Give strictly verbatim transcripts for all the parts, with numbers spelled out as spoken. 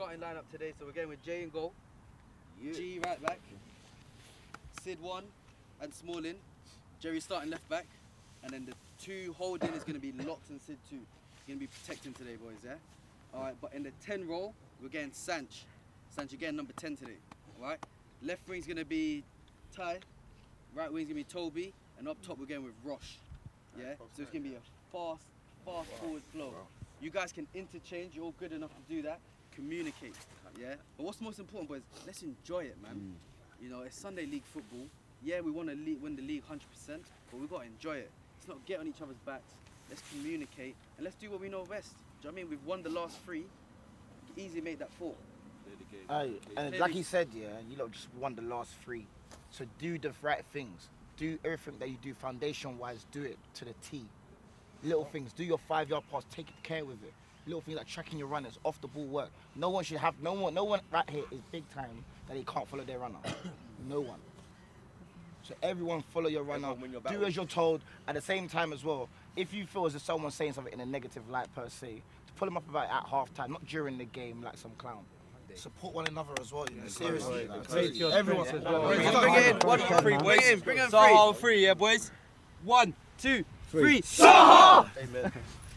starting lineup today, so we're going with Jay in goal, Yeah. G right back, Sid one and Smalling, Jerry starting left back, and then the two holding is going to be Locks and Sid two. Going to be protecting today, boys, yeah? Alright, but in the ten role, we're getting Sanch. Sanch again, number ten today, alright? Left wing's going to be Ty, right wing's going to be Toby, and up top we're going with Rosh, yeah? So it's going to be a fast, fast forward flow. You guys can interchange, you're all good enough to do that. Communicate, yeah? But what's most important, boys, let's enjoy it, man. Mm. You know, it's Sunday League football. Yeah, we want to win the league one hundred percent, but we've got to enjoy it. Let's not get on each other's backs. Let's communicate, and let's do what we know best. Do you know what I mean? We've won the last three. Easily make that four. Aye, and like he said, yeah, you lot just won the last three. So do the right things. Do everything that you do foundation-wise, do it to the T. Little things, do your five-yard pass, take care with it. Little things like tracking your runners, off the ball work. No one should have, no one, no one right here is big time that they can't follow their runner. No one. So everyone follow your runner, do as you're told. At the same time as well, if you feel as if someone's saying something in a negative light per se, to pull them up about it at half time, not during the game like some clown. Support one another as well, you know, seriously. Like, everyone. Bring it in, one on three, bring it in, bring it in three. SAHA on three, yeah, boys. One, two, three. SAHA! Amen.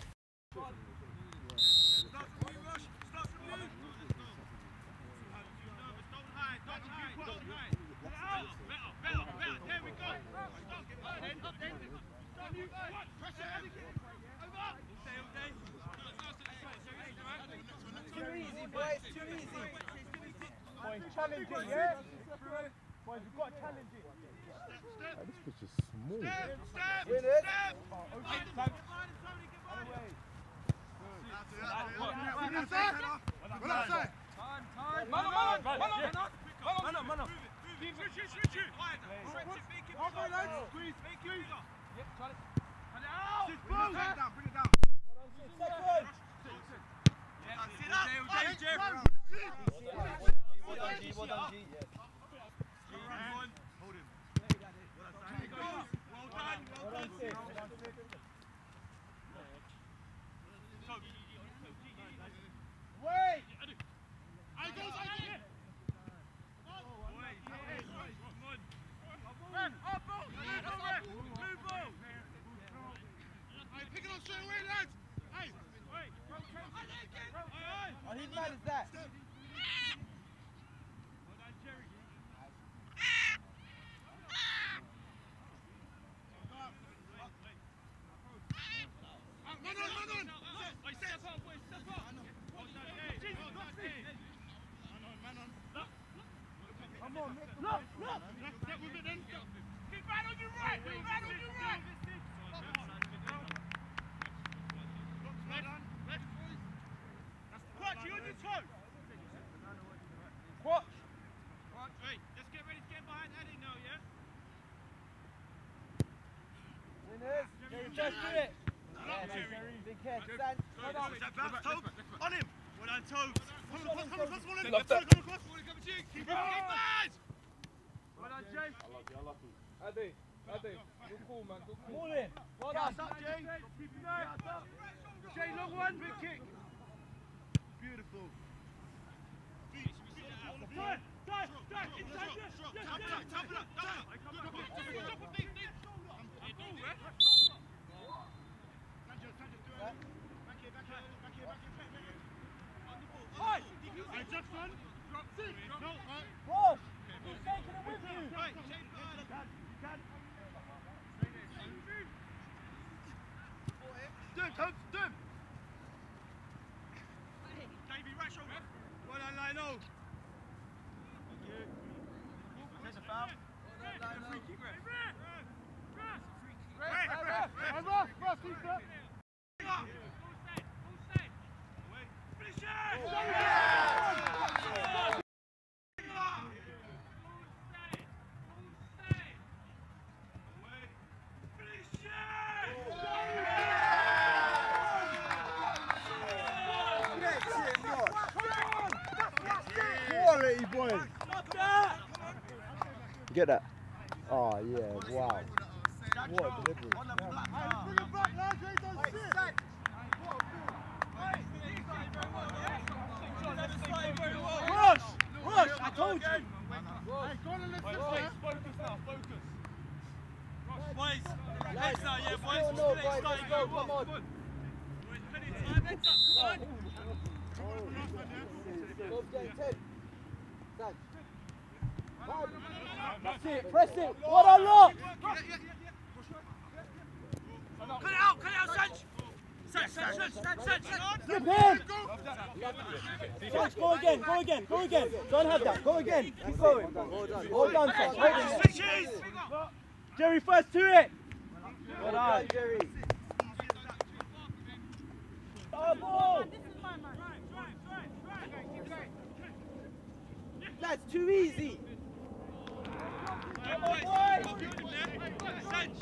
Too easy, boys, too easy. Boys, challenge it, yeah? Boys, we've got to challenge it. Oh, this pitch is small. Step, step, Win it. Step. Oh, okay. Time. Time, time. Man on, man on, man on, man on. Man on, man on. Switch it, switch it. Halfway, lads. Squeeze, make you. Yep, try it. Cut it out. Bring it down, bring it down. Second. Well done, G. Well done, G. Yeah. Hold him. Well done, well done. Wait! I go, I go! Up, ball! Move ball! Hey, pick it up straight away, lads! Hey! Wait! Oh, whose man is that? Man on, man on! Step up, boys, step up! Come on, look, look! Step with it then! Get right on your right! Get right on your right! Watch, you on your toe! Watch! Watch, wait, let's get ready to get behind Eddie now, yeah? Winners, Jerry, just do it! Big head, stand, hold on. On him! Well done, Toad! Come across, come across, come across! Come across, come across! Keep it, bad! Well done, Jay! I love you, I love you. Eddie, Eddie, good call, man, good call. Ball in! Well done! Up, Jay! Keep it there! Jay, long one, big kick! Beautiful. Dive, dive, dive, inside this! Yes, yes! Tap it up, tap it up! Drop it, drop it, drop it, big, big! Hi! Hey, Jackson! Drop six! No, right! Ross! He's taking it with you! Right, Shane, you can! You can! Do him, Coach! Do him! Davey, right shoulder! Well done, Lionel! Thank you! There's a foul! Well done, Lionel! Free kick, ref! Ref! Ref! Ref! Ref! Ross! Ross, keep it! Quality, boys! Get that? Oh, yeah, wow. What a delivery. Bring it back, lads! He does shit! getting ten. Stand. That's it, press it. What a lot! Cut it out, cut it out, Sanch! Sanch, Sanch, Sanch, Sanch, Sanch! Slip in! Sanch, go again, go again, go again. Don't have that, go again. Keep going. Well done, Sanch. Switches! Jerry, first to it. Well done, Jerry. Oh, ball! That's too easy. Come on, boy! Sanch!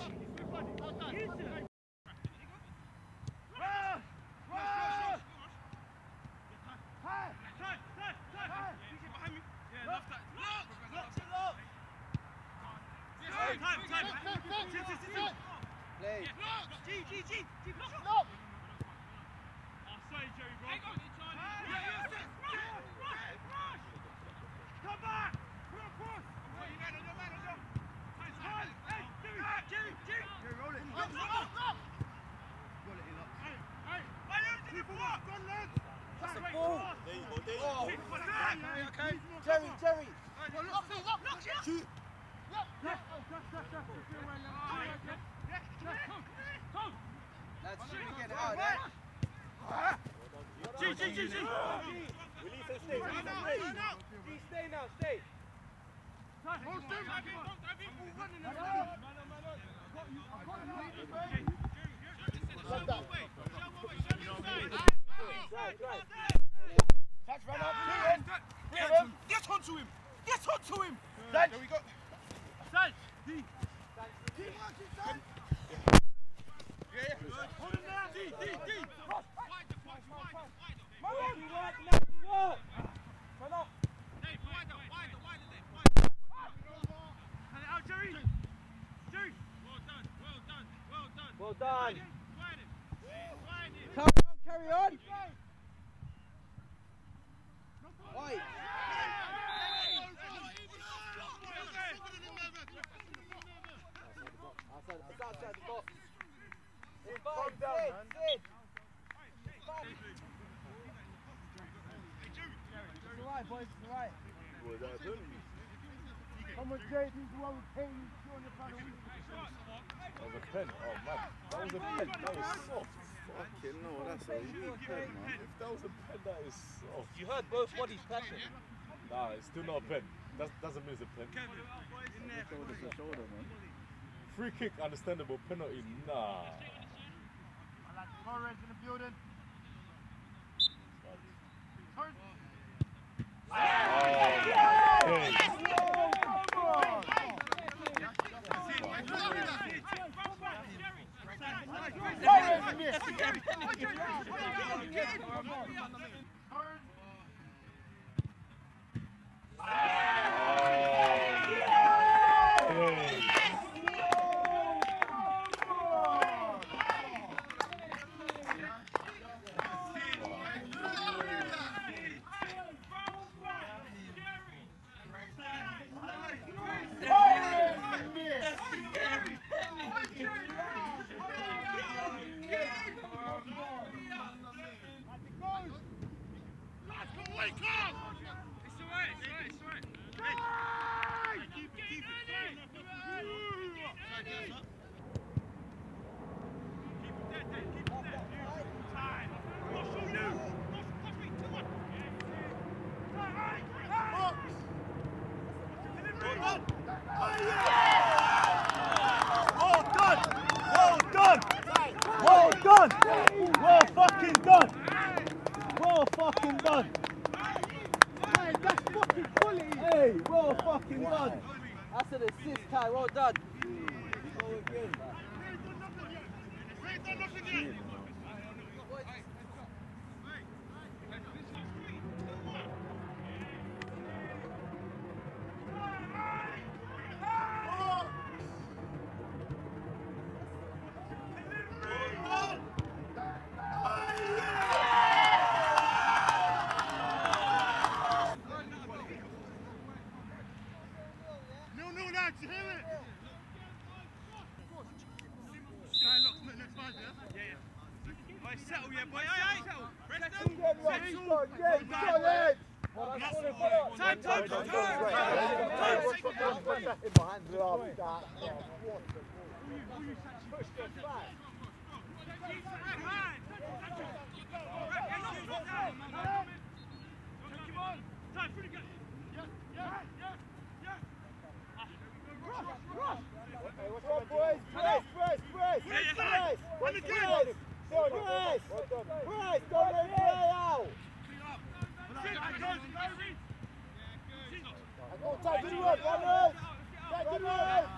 Play. G, G, G, G, lock! Oh, sorry, Jerry, bro. Come back! Put a cross! Hey, Jerry, Jerry, Jerry! Jerry, roll it. Lock, lock, lock! Roll it, lock. Hey, hey! Hey, you did it for what? That's the ball. There you go, there you go. Okay. Jerry, Jerry. Lock, lock, lock, lock, shoot! That's should be getting out there. G, G, G, G! Release and stay, release and stay. G, stay now, stay. Touch, run up, get him! Get onto him! Get onto him! There we go. Sanch! D! Teamwork is done! Yeah, good. Hold him there! D, D, D! Wide, wide, wide, wide! Work, work, now work. Run up. Dave, wider, wider, wider, Dave, wider! Cut it out, Jerry! Jerry! Well done, well done, well done! Well done. Widen, widen! Carry on, carry on. Wide. Outside, it's outside the box. It's fine, down, sit, man. sit. It's fine. It's alright, boys, it's alright. Come on, Jay, this is what we're paying you two hundred pounds a week. That was a pen. Oh man, that was a pen. That was soft. Fucking no, that's a weak pen, man. If that was a pen, that is soft. You heard both bodies clashing. Nah, it's still not a pen. That doesn't mean it's a pen. Shoulder to shoulder, man. Free kick, understandable. Penalty, nah. Torres in the building. Well done! Well fucking done! Well fucking done! Hey, that's fucking quality! Hey, well fucking done! That's an assist, Kai, well done. Go again. Settle, yeah, boy. Aye, aye. Settle. Solid! Time, time, time! Time, pretty good. Yeah, yeah, yeah, yeah. Go boys, press, press, press, press, Win the game. press, press, press, don't let it play out. Go tight to the road, runners, tight to the road.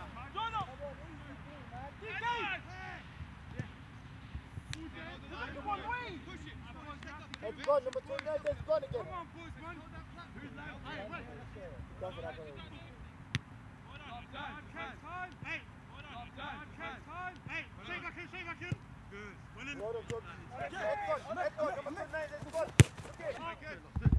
It's gone, number twenty-nine, it's gone again. Come on, boys, man. That's what I'm going to do. Hey, hey, shake back in, shake back in. Good. Winning. Well done, John. Let's go, let's go, number twenty-nine, let's go. Okay.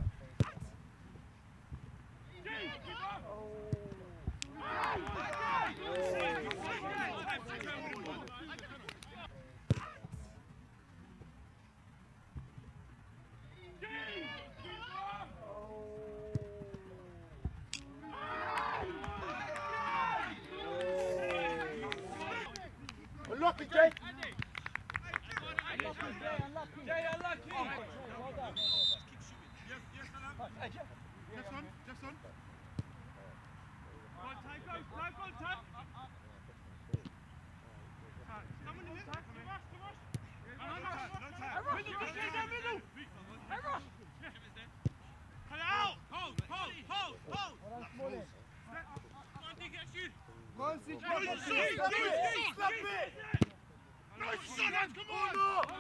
Unlucky, Jay. Unlucky, Jay, unlucky. Jay, unlucky. Well done. Yes, yes, Salam. Jefferson, Jefferson. Go on, time, go, time, go on, time. Come on, come on, come rush, come rush. No time. Middle, middle, middle. Hey, rush. Cut it out. Hold, hold, hold, hold. Come on, D, get you. Go on, see, No, you shoot, you shoot, slap it. No, shut up, come on.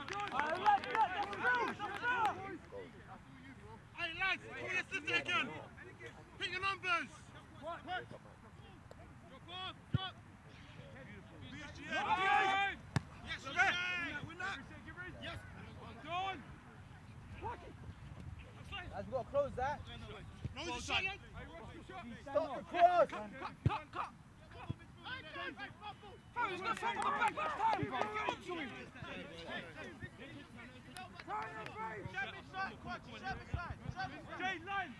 Hey, lads, come on, let's lift it again. Pick your numbers. What? Drop off, drop. P S G Yes, yes. Win that. Yes. Done. As we've got to close that. No, it's a shot. Stop the cross. Cut, cut, cut. Oh, he's got something on the back last time, bro. Get on to him. Jay, line.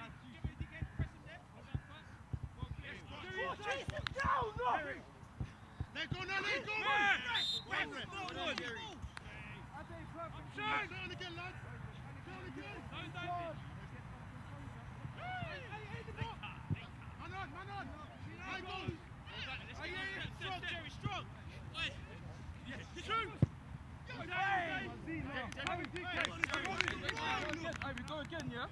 Down, no. Let go now, let go, man. Wait for it. Forward. Shine. Turn again, lad. Turn again. Don't dive in. Hey, hey, the ball. Man on, man on. High goal. Hey, yeah, yeah. Strong, Jerry, strong. Shoot. Hey. Go again, yeah?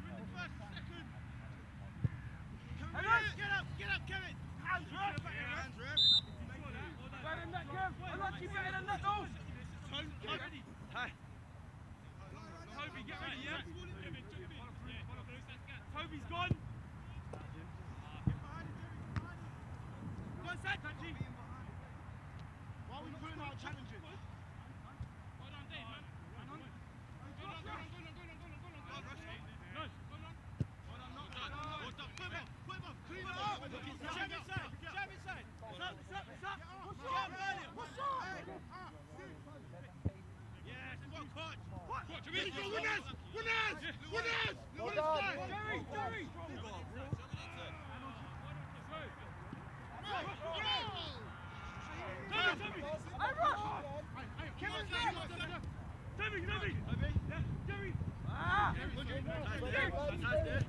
Get up, get up, Kevin! Hands rep! Hands rep! Better than that, Kev! Unlucky, better than that, though! Toby! Hi! Toby, get ready, yeah? Toby's gone! Go inside, Kanji! Why are we putting out challenges? Hold on, Dave, man. Go on, go on, go on, go on, go on, go on, go on, go on, rush it. No, go on. Hold on, no, no, no. Hold up, put him up, put him up, clean it up. Jab inside, jab inside. It's up, it's up, it's up. Jab earlier. What's up? Yes, what, coach? Coach, really go, winners! Winners! Winners! Winners! Jerry, Jerry! I rush! Kevin's there! Toby, Toby! Yeah, Jerry! Ah! Jerry! Nice there!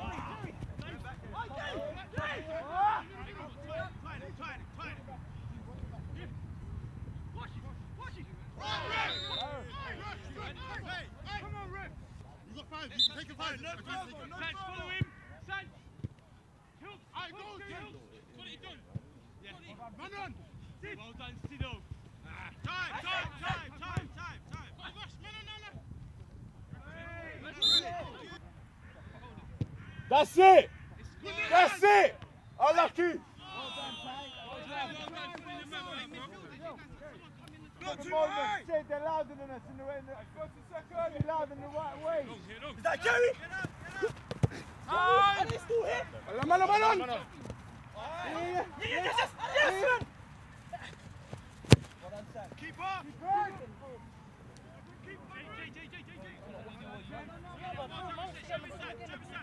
Come on, Rip! You got five, you can take a five. No problem, no problem. Follow him. Sanch. Hill. I go, Hill. What are you doing? Yeah. Man on. Well done, Sido. Time, time, time, time, time, time. Rush, man on, no, no. That's it! That's it! Unlucky! Not too Moment, high! Sid, they're louder than us in the way. They're louder in the right way. Is that Jerry? Are they still here? Man on, man on! Man on! Yes, yes, yes! Yes! Keep up! Keep up! Keep up! J, J, J, J, J, J.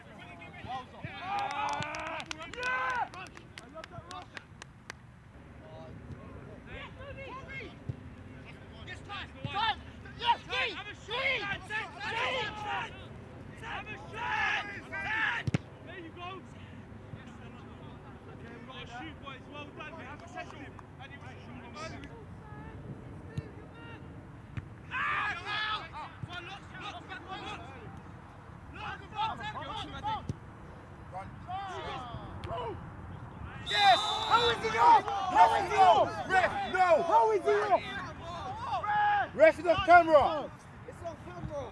How is he off? Ref, no! How is he off? Ref is off camera! It's on camera.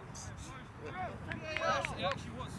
It actually was.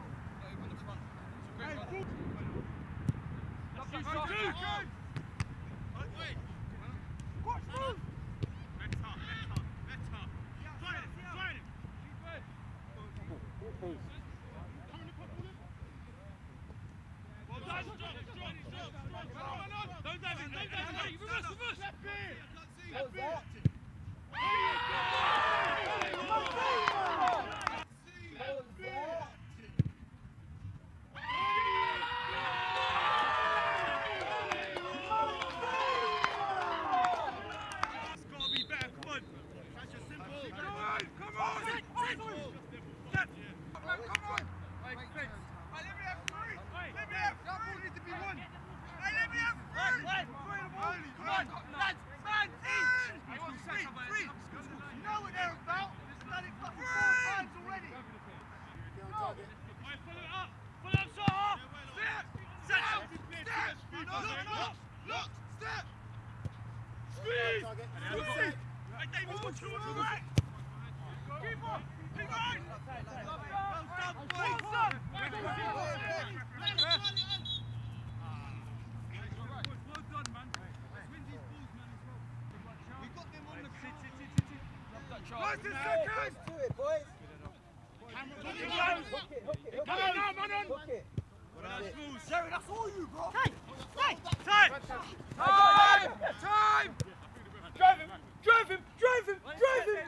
Jerry, that's all you, bro. Time! Time! Time! Time! Drive him! Drive him! Drive him! Drive him!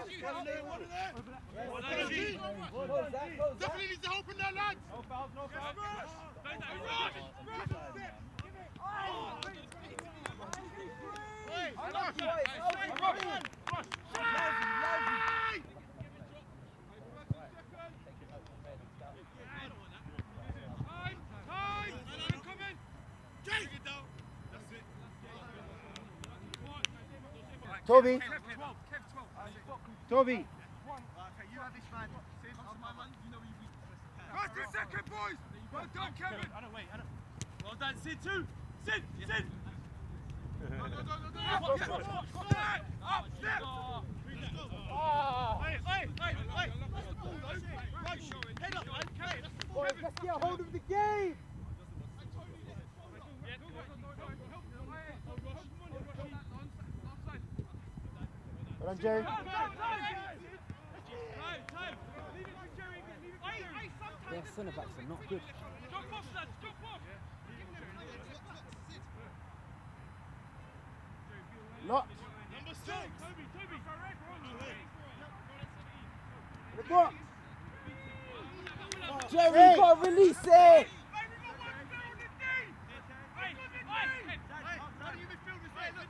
Definitely needs to open that, lads. No fouls, no fouls. Toby. Toby. First and second, boys. Well done, Kevin. Well done, Sid too! Sid! Sid! Up, step. Hey, hey, hey, hey! Boys, let's get a hold of the game. Well done, Jerry. Their centre backs are not good. Drop off, lads! Drop off! Locked. Number six. Toby, Toby! The block. Jerry, Hey. you gotta release it! Hey, we got one on the D. Hey, hey! How do you midfield this way? Look.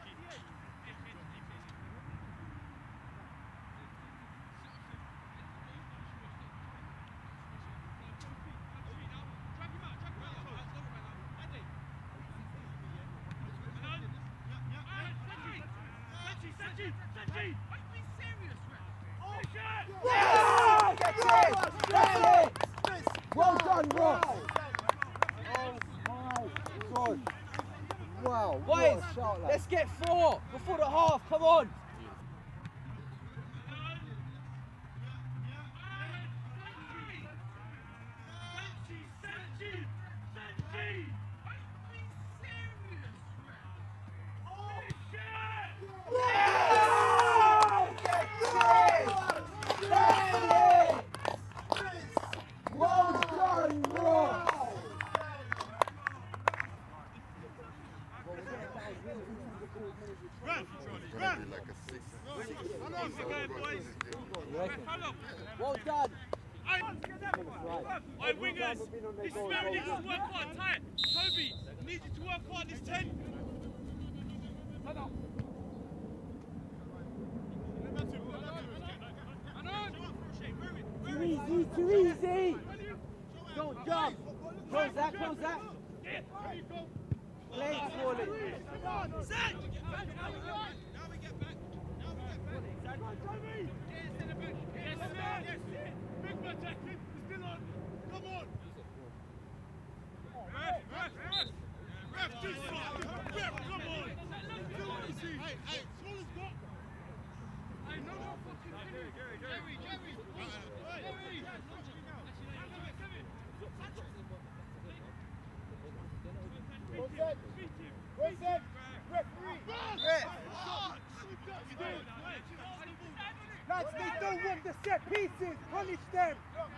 Well done, Ross! Oh my God! Wow, what Boys, a shot, lad. let's get four before the half, come on! Well done, Ross! Well done! Oi, wingers! This is where we need to work hard, tight! Toby, we need you to work hard this ten! Too easy, too easy! Don't jump! Close that, close that! Play it, Swally! Set. Big man attacking. He's still on. Come on. Ref, ref, ref. Ref, this side. Ref. Lads, they don't want the set pieces. Punish them.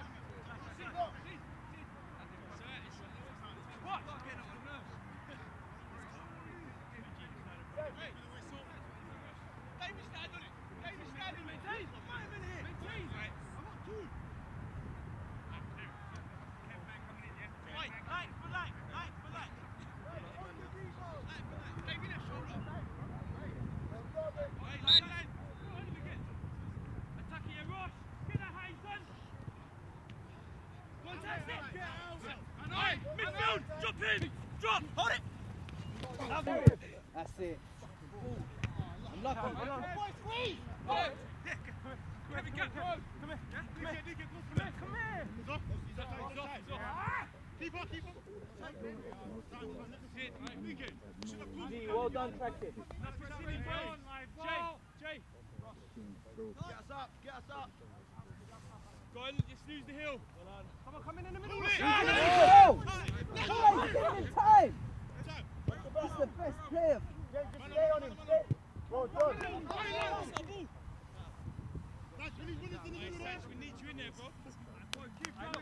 Midfield! Drop in! Drop! Hold it! That's it. I'm lucky. Kevin, get Come here. Come here. Come here. Come here. Keep on, keep on. Well done, practice. Jay, Jay. Get us up, get us up. Go on, just lose the hill. Come on, come in in the middle. Go! Come on, he's getting in time! He's the best player. Yeah, just stay on him. Stay. Well done. We need you in there, bro. Keep going.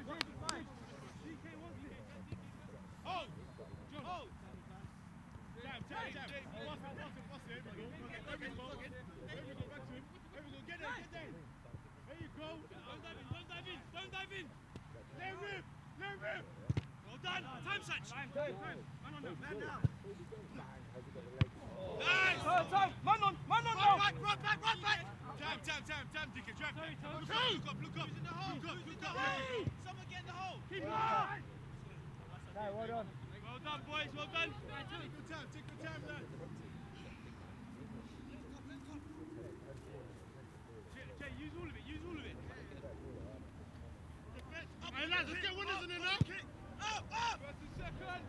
Oh! Oh! Jam, jam, jam. Pass it, pass it, pass it. There we go. There we go. There we go. Back to him. There we go. Get there, get there. There you go. Don't dive in, don't dive in, don't dive in. Let him rip, let him rip. Well done. Time, Satch. Time, time, time. Man on now, man now. Nice! Time, time. Man on, man on Run now. back, run back, run back. Jam, jam, jam, jam, Dicker, jam. Look up, look up, look up. Look up, look up. Someone get in the hole. Keep it up. Hey, well done. Well done, boys, well done. Take your time, take your time, lad. Jay, use all of it, use all of it. Hey, lads, let's get winners in there now. Up, up! First and second.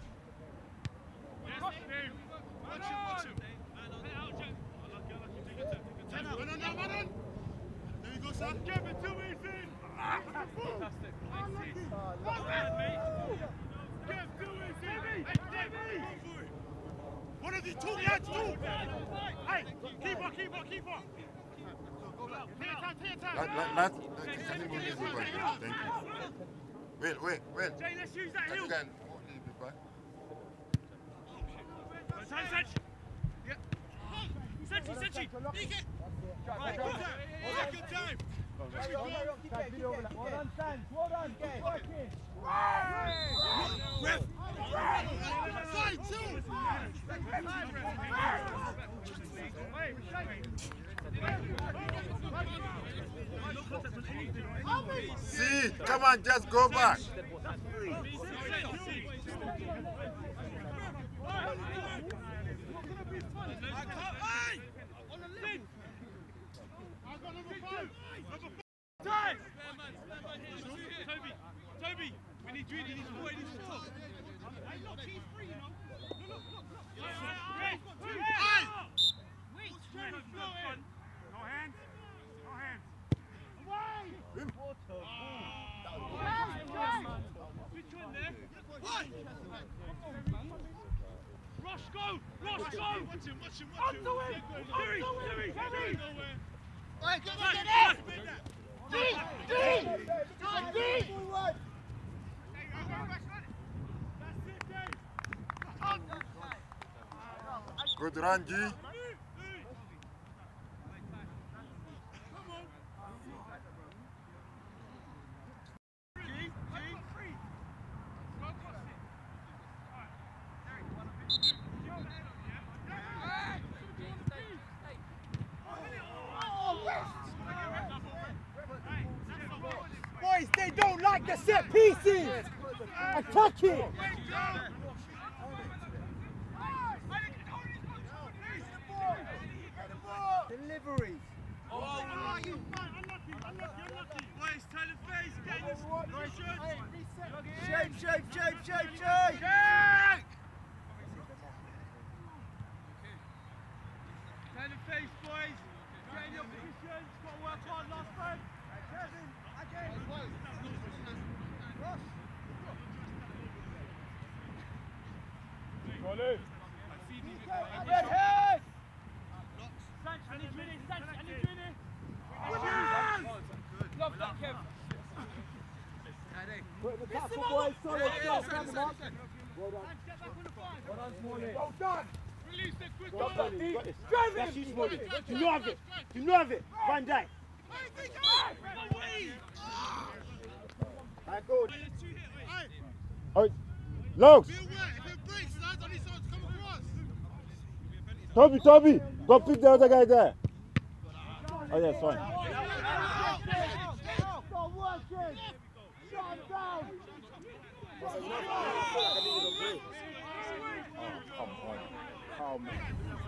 Yes, Dave. Watch him, watch him. Hey, out, Jay. I like it, I like it. Take your time, take your time. Run on now, run on. There you go, son. Give it too easy. Fantastic. Unlucky. Well done, mate. Give too easy. Hey, Davey. One of these two lads, two. Hey, keep on, keep on, keep on. Take your time, take your time. Lad, lad, can you move this bit back? Thank you. Wait, wait, wait. Jay, let's use that Can hill. you get a little bit back? Time, Satch. Yeah. Setchy, Setchy. Dig it. Right, good time. Good time. There we go. Well done, Sands. Well done. Get working. Ref. Side two. See, come on, just go back. Time! Toby, Toby, we need you, he needs four, he needs four. Hey, look, he's free, you know. Look, look, look, look. Hey, hey, wait, straight on floor in. No hands, no hands. Away! Water. Switch on there. Rush, go! Rush, go! Watch him, watch him, watch him. Onto him! Jerry, Jerry, Jerry! Alright, get in there! D! D! D! Good run, G. Boys, they don't like the set pieces. Attack it. Deliveries. Oh, unlucky, unlucky, unlucky, unlucky. Boys, tell the face, get this. Shape, shape, shape, shape, shape. Shake! Tell the face, boys. Get in your position. Just got to work hard last time. Kevin, again. Rush. Go Red head! Sanch, I need you in it. Sanch, I need you in it. Love that, Kev. Put the tackle, boys. Solid stuff. Stand them up. Well done. Well done, Smalling. Well done. Release it, quick. Well done, D. That's you, Smalling. Do not have it. Do not have it. Van Dijk. Alright, good. Oh, Logs. Be aware, if it breaks, lads, I need someone to come across. Toby, Toby, go pick the other guy there. Oh yeah, it's fine. Stop working! Shut him down! Oh, come on. Come on.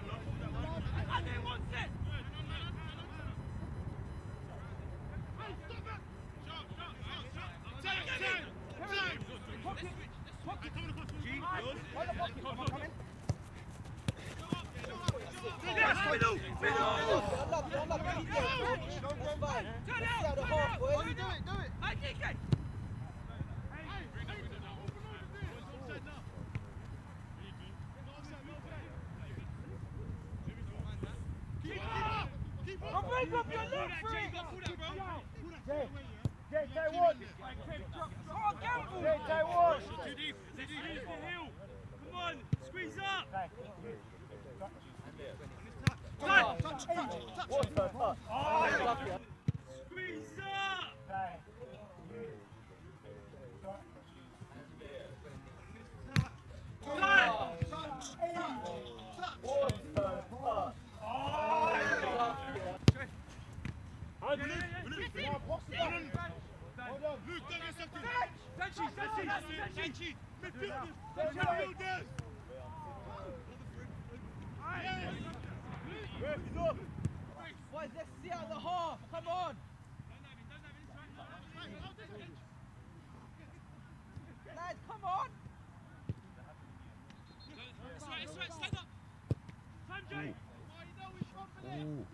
Boys, let's see out the half. Come on. Lads, come on. Stand up. Time, Jay. Ooh.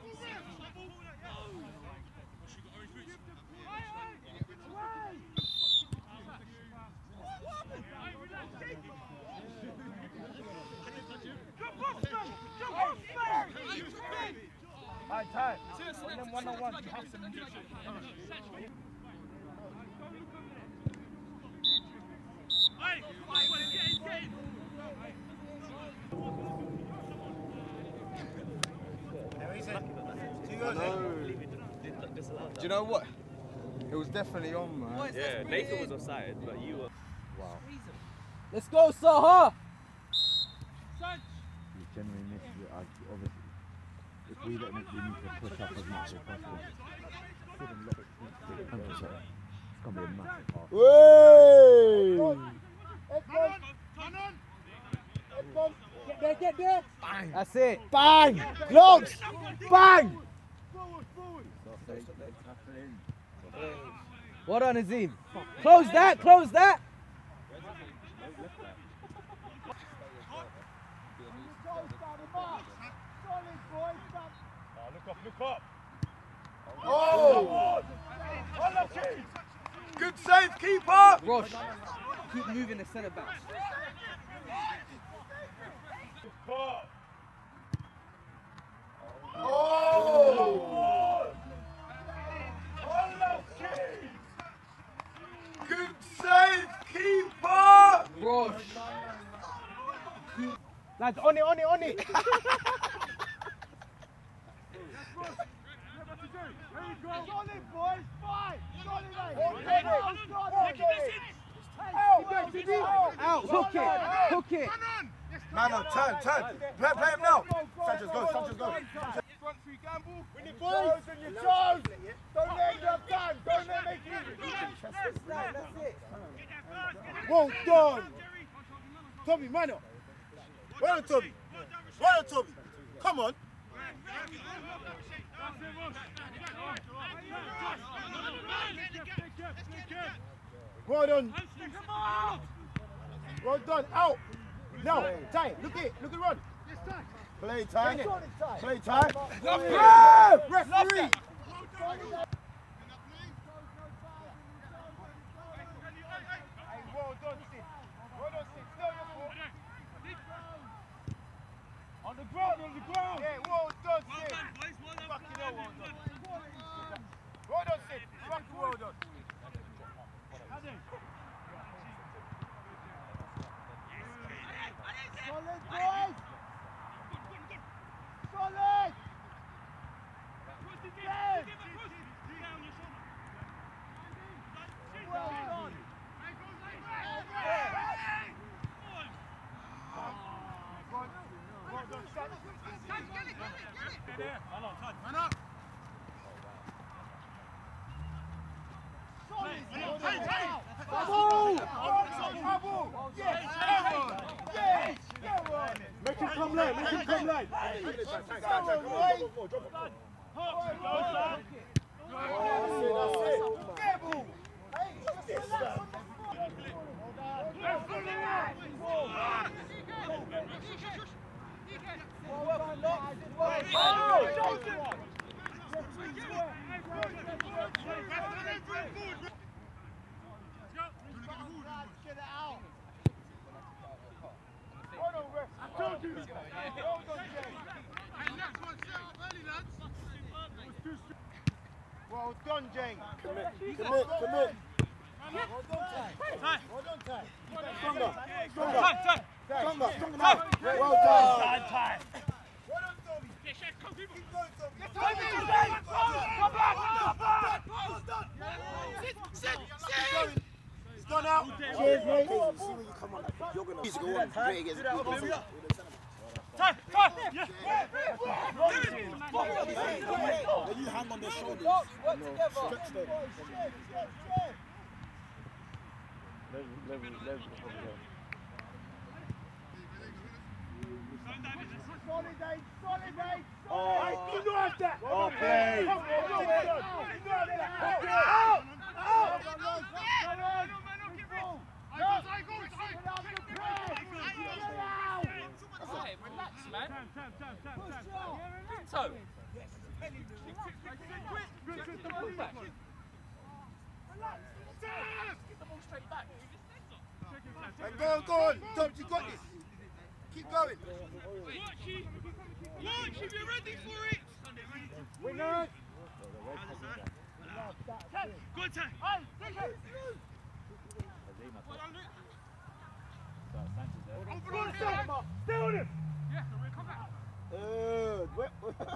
Alright, time. And then one on one. You have some music. Do you know what? It was definitely on, man. Yeah, Nathan was offside, but you were. Wow. Let's go, Saha. You genuinely miss it. Obviously, if we let him, we need to push up as much as possible. one hundred percent. It's going to be a massive pass. Way! Get there, get there. Bang! That's it. Bang! Logs! Bang! Well done, Azim. Close that, close that. Look up, look up. Oh! Good save, keeper! Rosh, keep moving the centre back. Oh! Good save, keeper! Rosh. Lads, on it, on it, on it! Solid, boys, five! Solid, mate! Out, Out, hook it, hook it. Man, no, turn, turn. Play, play him now. Sanchez, go, Sanchez, go. Front three, gamble. Win your toes and your toes. Don't let him have time. Don't let him make it. That's it. Well done. Tommy, man up. Well done, Tommy. Well done, Tommy. Come on. Well done. Well done. Out. Now, time. Look it. Look at run. Play time. Play time. Yeah! Referee. Hey, well done, Sid. Well done, Sid. Still your fault. Make him come late, make him come late. Well done, Jane. Commit, commit, commit. Well done, Ty. Well done, Ty. Stronger, stronger, stronger, stronger now. Well done, Ty. Well done, Tommy. Keep going, Tommy. Sit, sit, sit. It's gone out. Cheers, mate. See when you come on, you're going to go on and play against the Time, time, yeah. Then you hand on their shoulders. Work together. Stretch them. Level, level, level. Consolidate, consolidate. Oh, you know that. Oh, play. Come on, you know that. Out, out. Come on. Hey, relax, man. So. Get the ball straight back. And go on, go on. Tom, you got this. Keep going. Watch if you're ready for it. Winners. Good time. Stay on him. Yeah, come back. Good. Well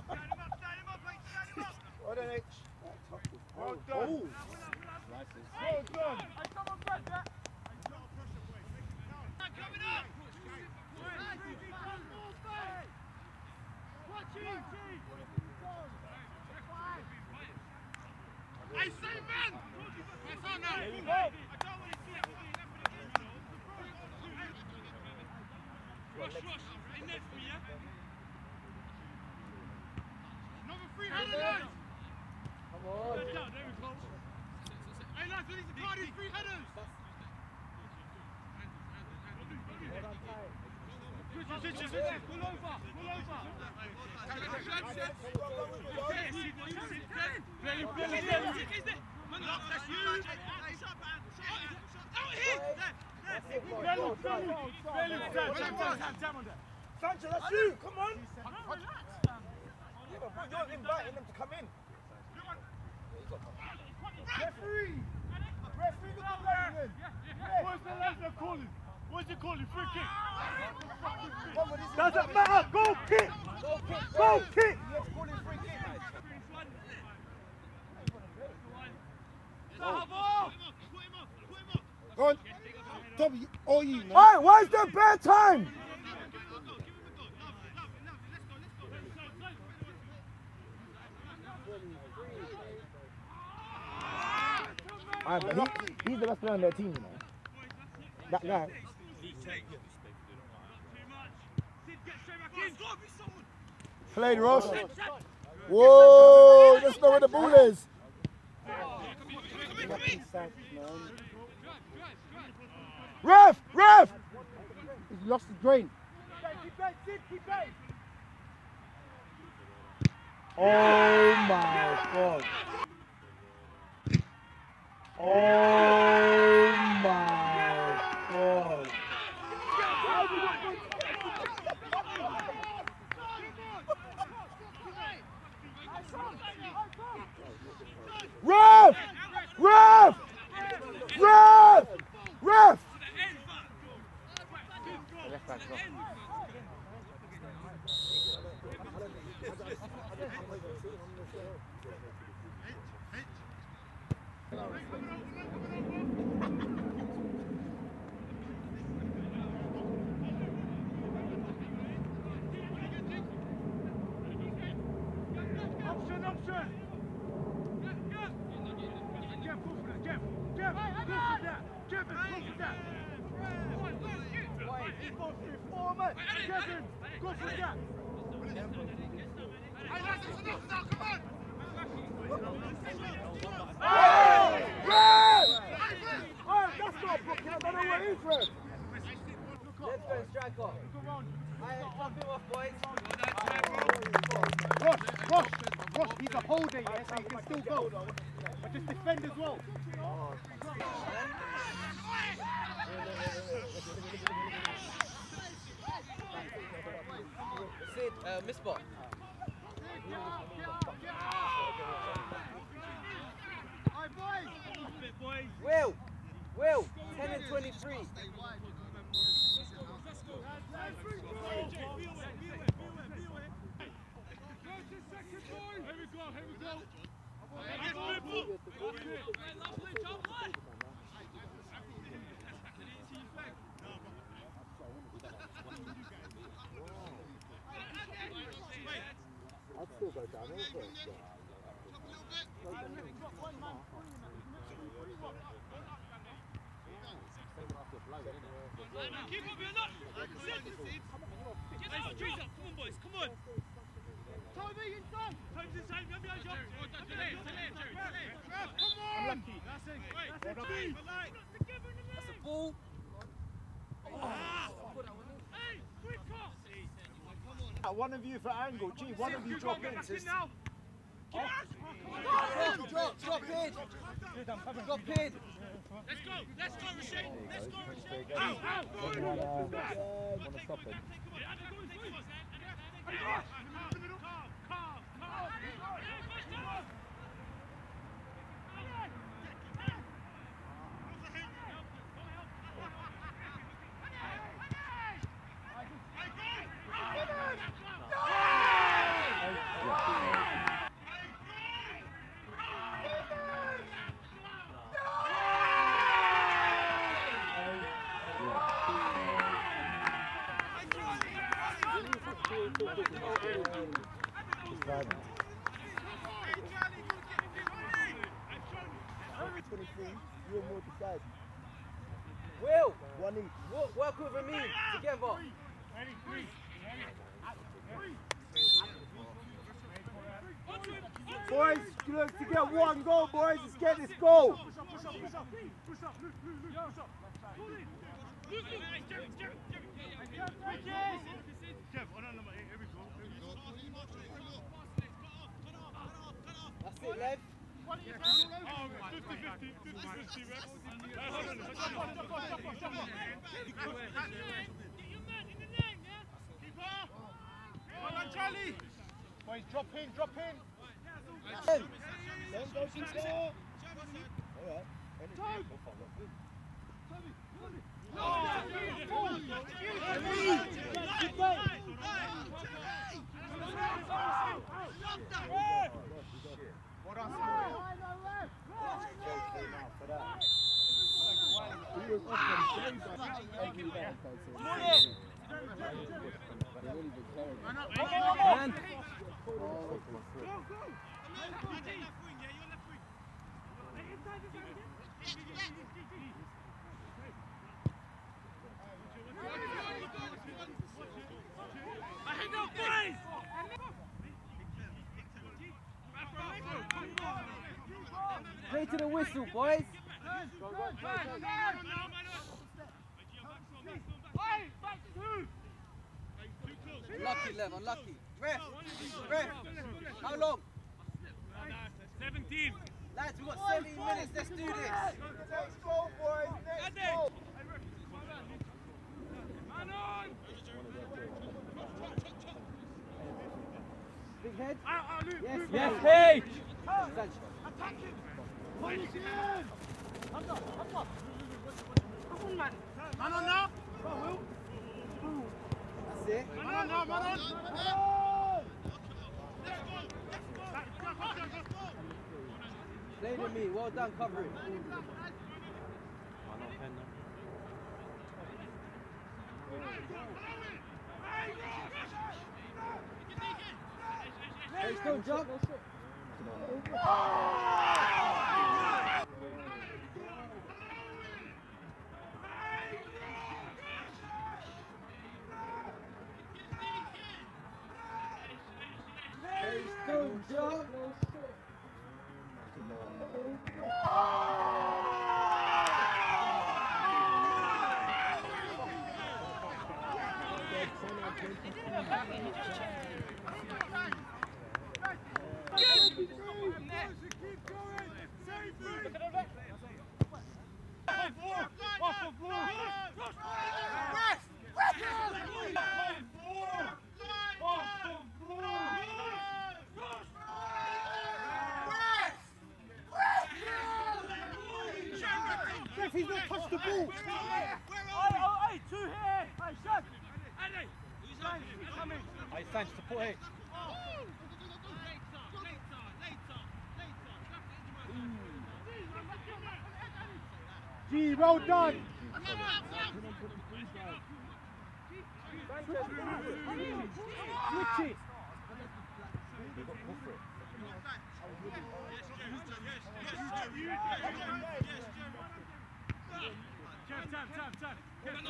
done, H. Well done. Well done. Someone grab that. Coming up. I say, man. That's on now. I don't want to see it. Rush, rush. In there for me, yeah? Another free header, lads. Come on. There we go. Hey, lads, we need to card these free headers. Switches, switches, switches. Pull over, pull over. Yes, you got you sit there. Play, play, play. Man, lock, that's you. Out here. There, there. Belly, belly, belly. Tap, tap, tap, tap on that. Sancho, that's you. Come on. Yeah, but you're inviting them to come in. Referee. Referee, look at that. What's the left calling? What's it calling? Free kick. Doesn't matter. Go kick. Go kick. Go kick. Let's call it free kick. Go on. Tommy, all you, man. Hey, where's the bad time? Right, but he, he's the best player on their team, you know. That guy. Played Ross. Whoa, that's not where the ball is. Ref! Ref! He's lost his brain. Oh my God. Oh my God. Ref! Ref! Ref! Ref! Option, option. Jeff, go for that. Jeff, Jeff, go. on, man. Kevin, go for that. Oh! Red! Oh, that's not booking. I don't know where he's red. Let's go, striker. Alright, top him off, boys. Ross, Ross, Ross, he's a holder, yeah, so he can still go. But just defend as well. Sid, uh, miss ball. Will, Will, ten and twenty-three. I'd still go down there first. Keep up your nut! Get out, trees up! Come on, boys, come on! Toby, inside! Toby's inside, come behind you! Come on! That's it! That's a ball! Hey, quicker! One of you for angle, G, one of you drop in. Drop, drop, drop in. Drop in. Let's go, let's go, Rashid! Let's go, Rashid! Ow, ow! Want to stop him? You're more decide. Will, One each. work, work with me together. Boys, look to get one goal, boys. Let's get this goal. Push up, push up, push up. Push up, Luke, Luke, Luke, push up. Luke, Luke, Jerry, Jerry, Jerry. Kev, on number eight, here we go. That's it, Lev. Oh, fifty fifty, fifty fifty, man. Hold on, jump on, jump on, jump on, jump on. Get your man in the lane, yeah? Keep up. Come on, Charlie. Boys, drop in, drop in. Hey. Don't go too far. All right. Man. Play to the whistle, boys. Unlucky, Lev, unlucky. Ref, ref. How long? seventeen. Lads, we've got seventeen minutes, let's do this. Next goal, boys. Next goal. Man on! Big head. Ah, ah, Luke, Yes, Luke. yes, Page. Sancho. Attack him! Punish him. Hamza, Hamza. Come on, man. Man on now. That's it. Man on now, man on. Play to me, well done covering. Hey, still jump. He's not touched the ball. Hey, hey, two here. Hey, shut. Hey, who's coming? Hey, thanks to put it. G, well done. Switch it. Time, time, time.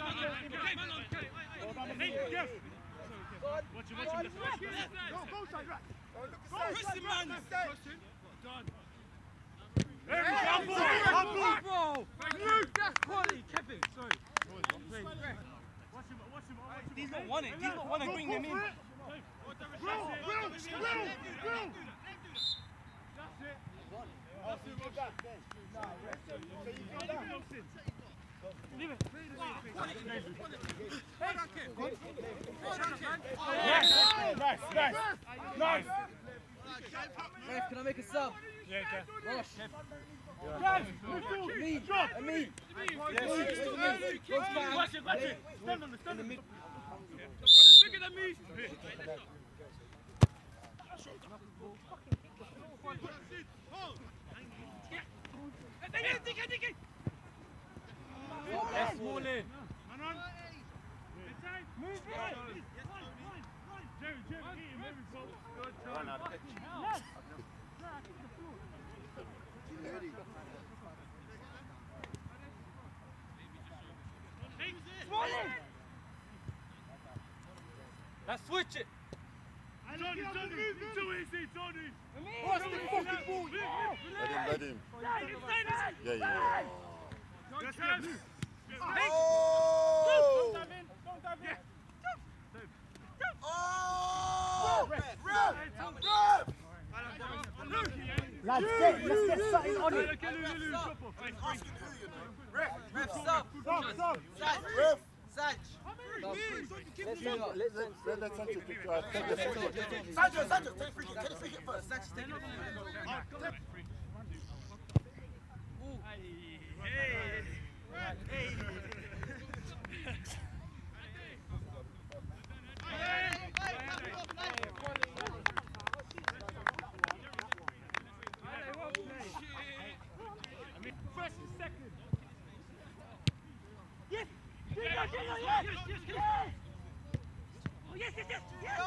Hey, Jeff. Watch him, watch him. Go, go, side right. Go, press him, man. Done. There we go, bro. That's quality, Kevin. Sorry. Watch him, watch him, watch him. He's not won it. He's not won it. Bring them in. Will, Will, Will, Will. That's it. I'll see you back. Leave it. Nice, nice, nice, nice. Ref, can I make a sub? Yeah, okay. Rush. Guys, Amin. drop. Amin. Watch it, watch it. Stand on the, stand on the. Bigger than me. Yes, small in. Man on. Move it. Jerry, Jerry, eat him. There we go. Good job. Let's switch it. Johnny, Johnny, too easy, Johnny. What's the fucking ball? Let him, let him. Yeah, yeah. Yes, yes. Oh! Don't dive in, don't dive in. Oh! Ref, ref, ref! Lads, get, let's get something on it. Ref, ref, sub. Stop, stop. Ref. Sanch. Let's let let's let Let let Sanchez take the take the free kick. Sancho, Sancho, take free kick, take the free kick first. Sanch, take it. First and second. Yes! Yes, yes, yes, yes, yes, yes! Oh, yes, yes, yes, yes!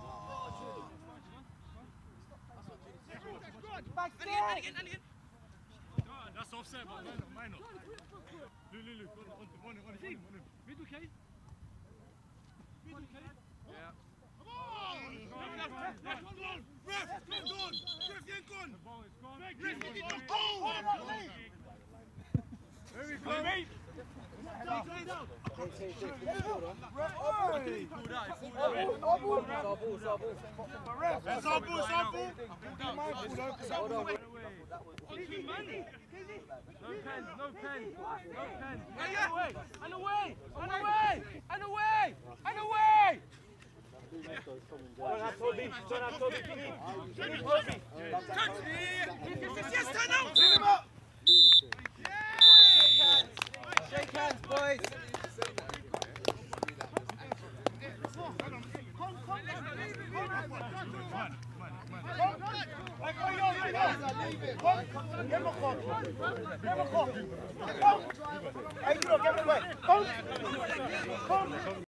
Back And again, and again, and again! That's offset, but mine not, mine not. Look, look, look, on, on, on, on, on him, on him. Mid okay? Mid okay? Yeah. Come on! Left, left, one, one! Ref, it's gone! Ref, you ain't gone! The ball is gone. Ref, you did not go! There we go, mate! No pen, no pen, no pen. And away, and away, and away, and away, and away. Turn up, Toby. Turn up, Toby. Give him. Give him, Toby. Yes, yes, yes, turn out. Turn him up. Shake hands, boys. Hey, you know, get away. Come. Come.